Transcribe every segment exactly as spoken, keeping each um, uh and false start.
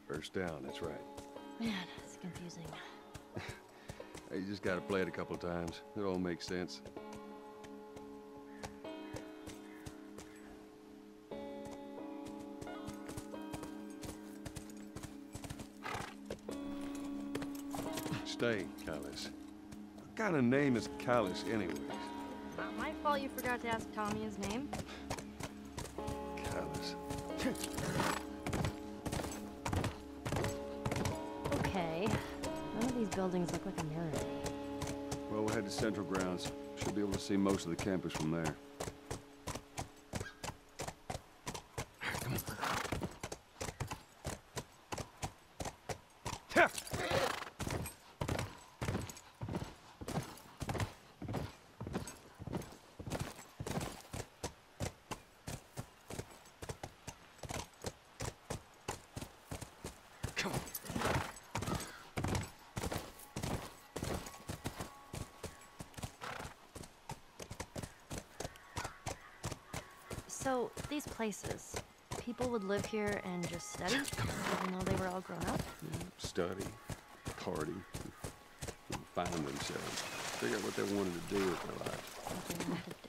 First down, that's right. Man, it's confusing. You just gotta play it a couple times. It all makes sense. Stay, Callus. What kind of name is Callus, anyways? Not my fault you forgot to ask Tommy his name. Callus. Okay. None of these buildings look like a mirror. Well, we'll head to Central Grounds. Should be able to see most of the campus from there. So, these places, people would live here and just study, even though they were all grown up? Yeah, study, party, find themselves, figure out what they wanted to do with their lives. What they wanted to do.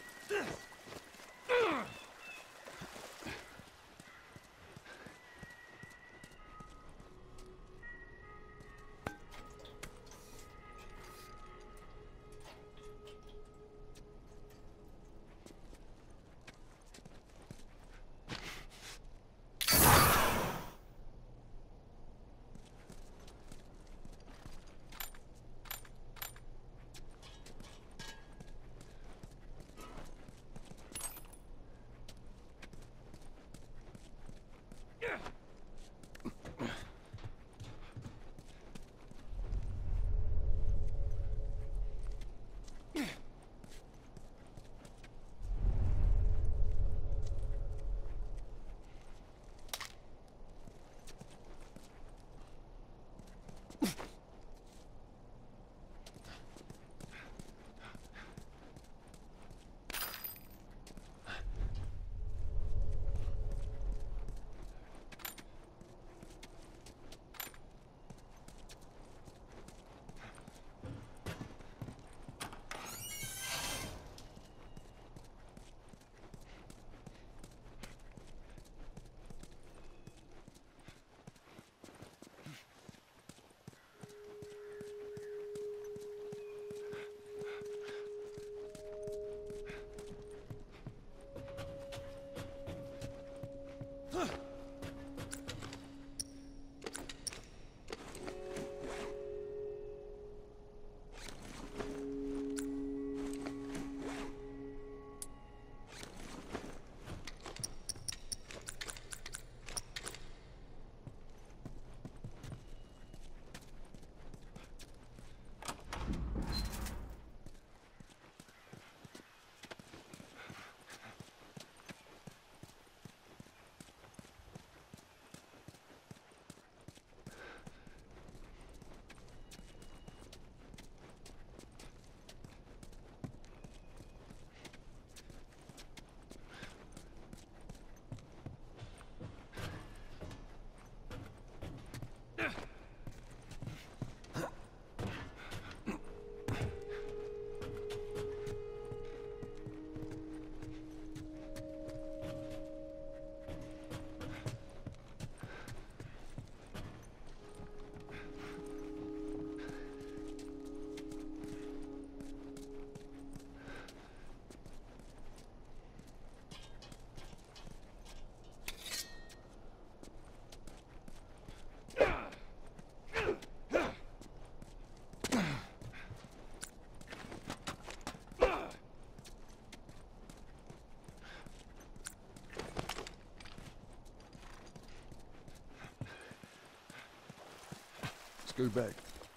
Go back.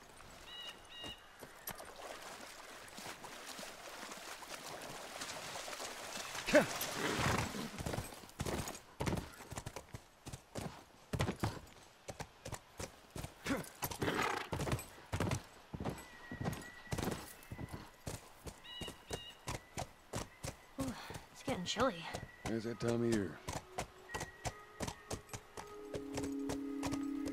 Ooh, it's getting chilly. There's that time of year.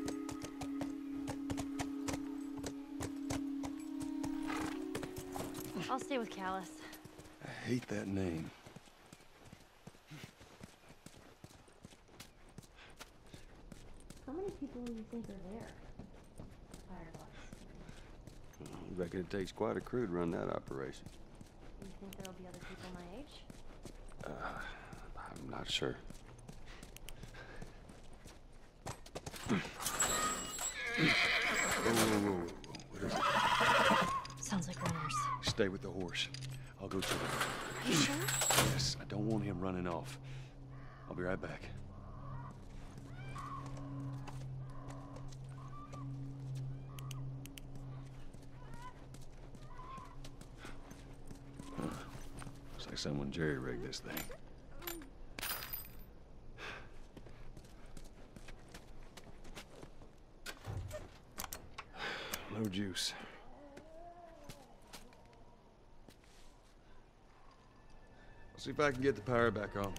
I'll stay with Callus. I hate that name. How many people do you think are there? Firebox. I reckon it takes quite a crew to run that operation. You think there'll be other people my age? Uh, I'm not sure. Whoa, whoa, whoa, whoa, whoa. What is it? Sounds like runners. Stay with the horse. I'll go to him. Are you sure? Yes, I don't want him running off. I'll be right back. Huh. Looks like someone jerry-rigged this thing. No juice. I'll see if I can get the power back on.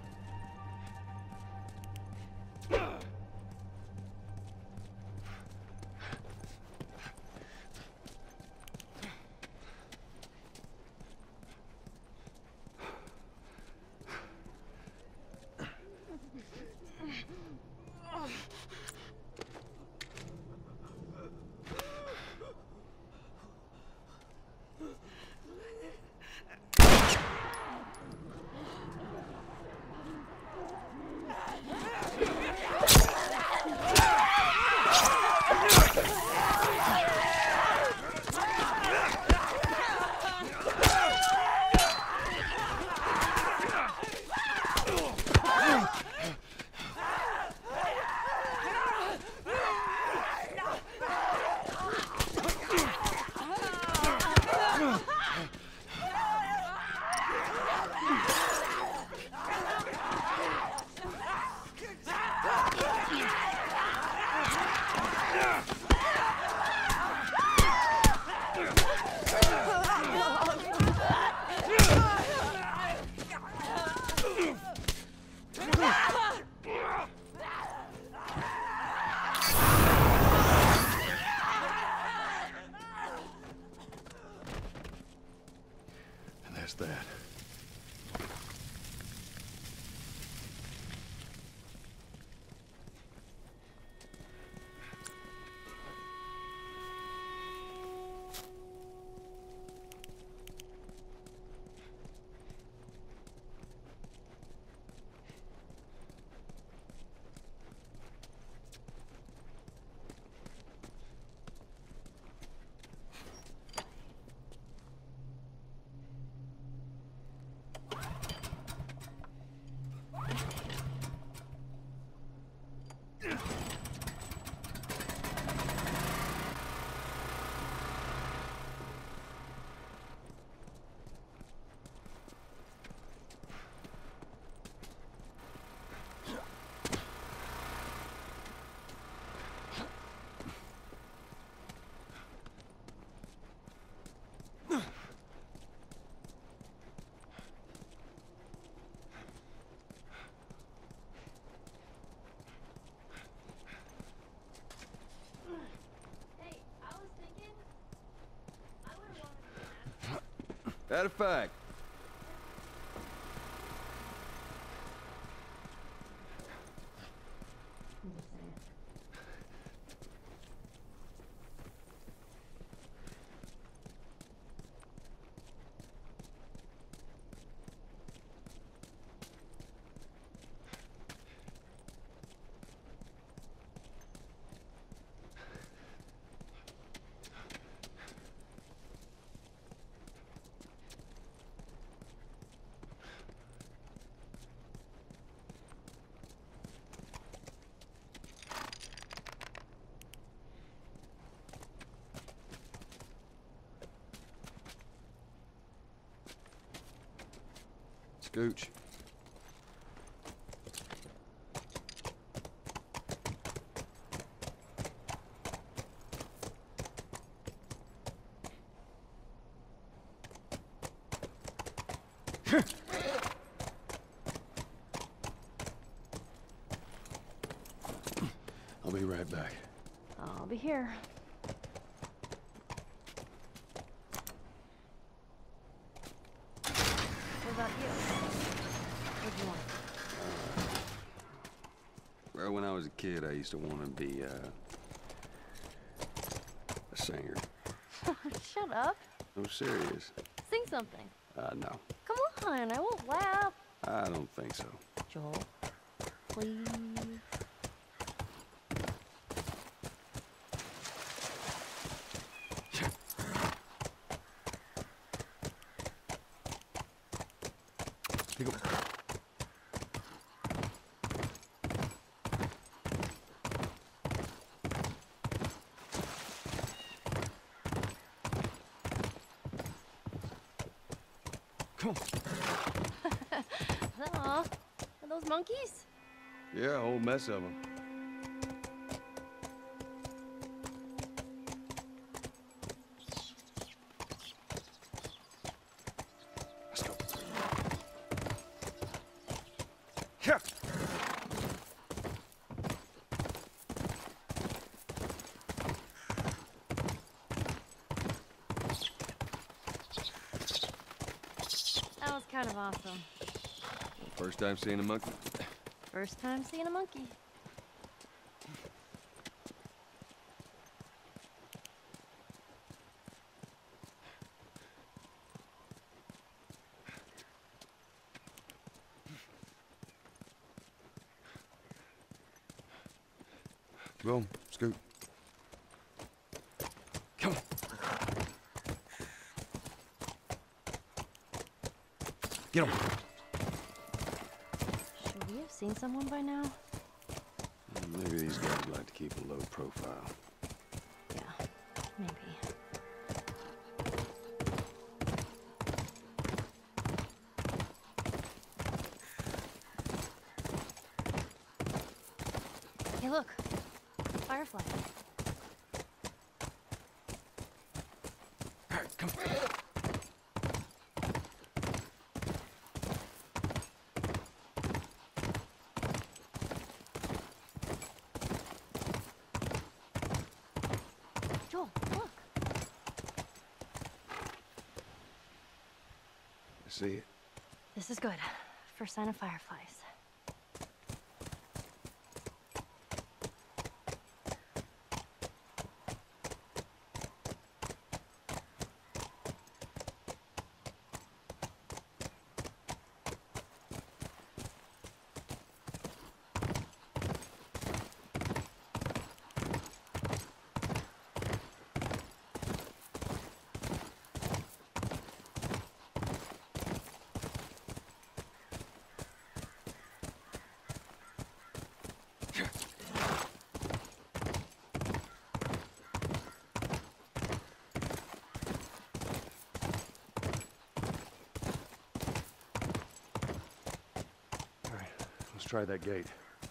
That. That a fact. Scooch. I'll be right back. I'll be here. was a kid, I used to want to be uh, a singer. Shut up. I'm serious. Sing something. Uh, no, Come on, I won't laugh. I don't think so. Joel, please. Here you go. Come on. Aw, are those monkeys? Yeah, a whole mess of them. Let's go. Yeah. That was kind of awesome. First time seeing a monkey? First time seeing a monkey. Go on, scoot. Come on. Get on. Should we have seen someone by now? Maybe these guys like to keep a low profile. Yeah, maybe. Hey, look. Firefly. All right, come on. Joel, look. I see it. This is good. First sign of fireflies. Let's try that gate.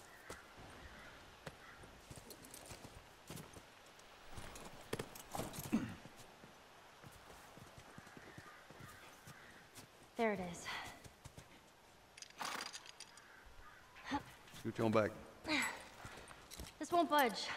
There it is. Scoot on back. This won't budge.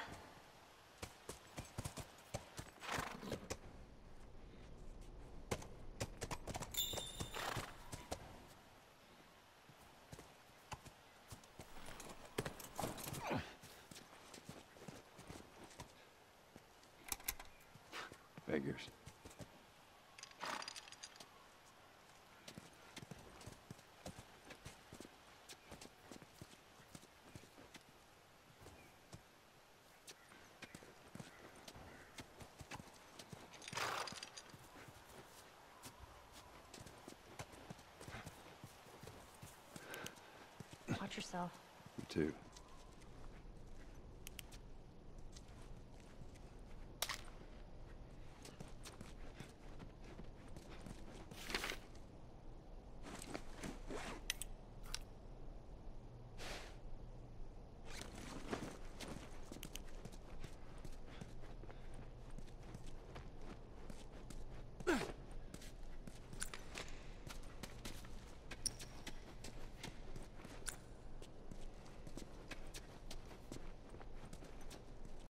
Figures. Watch yourself. You too.